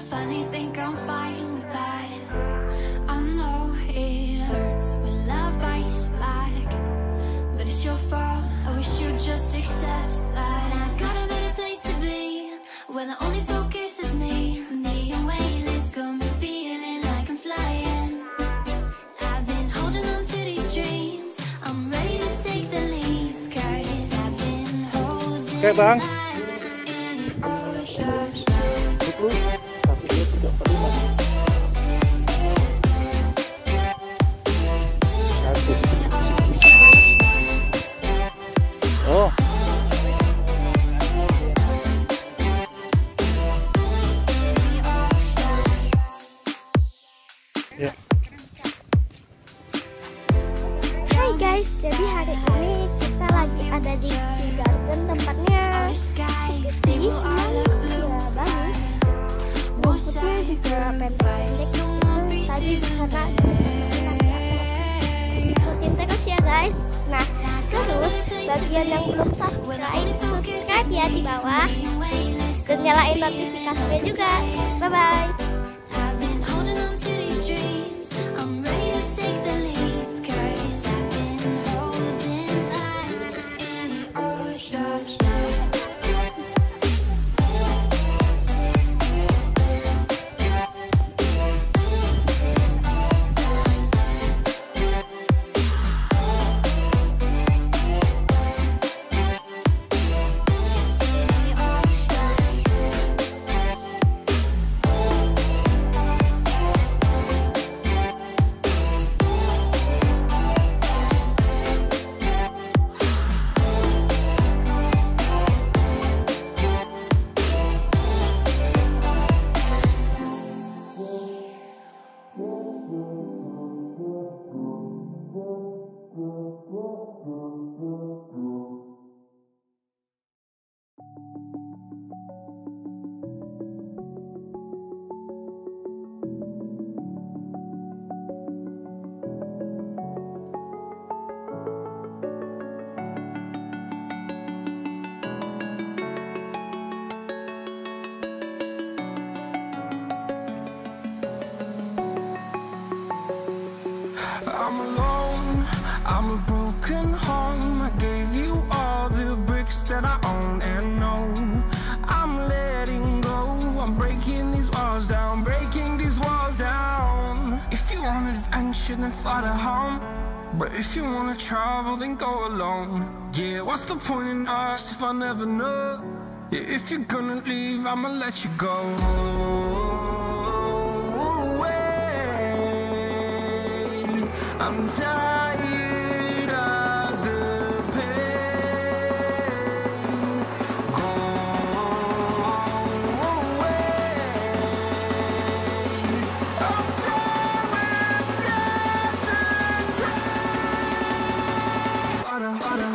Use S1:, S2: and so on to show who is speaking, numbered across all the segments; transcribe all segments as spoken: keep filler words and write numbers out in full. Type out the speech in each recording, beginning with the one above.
S1: finally think I'm fine with that. I know it hurts when love bites back, but it's your fault, I wish you'd just accept that. I got a better place to be, where the only focus is me. The weightless got me feeling like I'm flying. I've been holding on to these dreams, I'm ready to take the leap, cause I've been holding
S2: Oke bang.
S1: Buku
S2: satu dua tiga empat lima. Oh. Ya.
S3: Hai guys, jadi hari ini kita lagi ada di garden, tempatnya sepi, cuman ya bagus. Rumputnya juga pendek-pendek gitu. Tadi di sana ikutin terus ya guys. Nah, terus bagian yang belum subscribe, subscribe ya di bawah dan nyalain notifikasinya juga. Bye bye.
S4: I'm alone, I'm a broken home. I gave you all the bricks that I own and know. I'm letting go, I'm breaking these walls down, breaking these walls down. If you want adventure, then fly to home. But if you wanna travel, then go alone. Yeah, what's the point in us if I never know? Yeah, if you're gonna leave, I'ma let you go. I'm tired of the pain. Go away. I'm tired with yesterday. Fada, fada.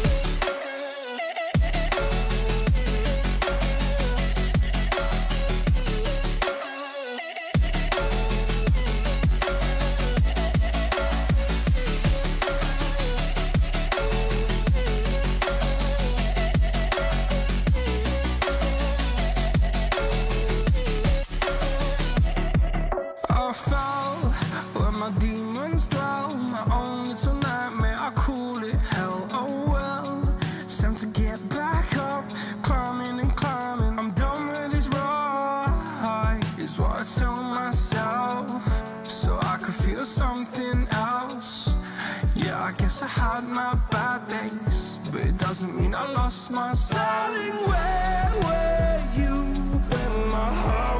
S4: Where my demons dwell, my own little nightmare, I call it hell. Oh well, it's time to get back up, climbing and climbing. I'm done with this ride, is what I tell myself, so I could feel something else. Yeah, I guess I had my bad days, but it doesn't mean I lost my style. Darling, where were you when my heart